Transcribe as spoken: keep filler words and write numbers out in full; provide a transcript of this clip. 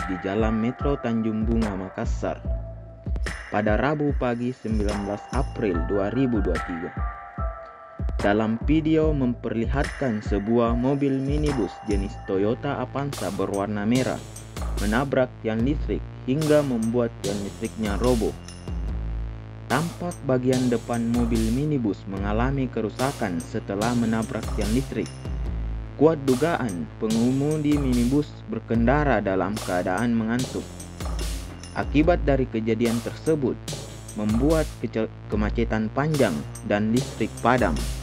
di Jalan Metro Tanjung Bunga, Makassar pada Rabu pagi sembilan belas April dua ribu dua puluh tiga. Dalam video memperlihatkan sebuah mobil minibus jenis Toyota Avanza berwarna merah menabrak tiang listrik hingga membuat tiang listriknya roboh. Tampak bagian depan mobil minibus mengalami kerusakan setelah menabrak tiang listrik. Kuat dugaan pengemudi minibus berkendara dalam keadaan mengantuk. Akibat dari kejadian tersebut, membuat kemacetan panjang dan listrik padam.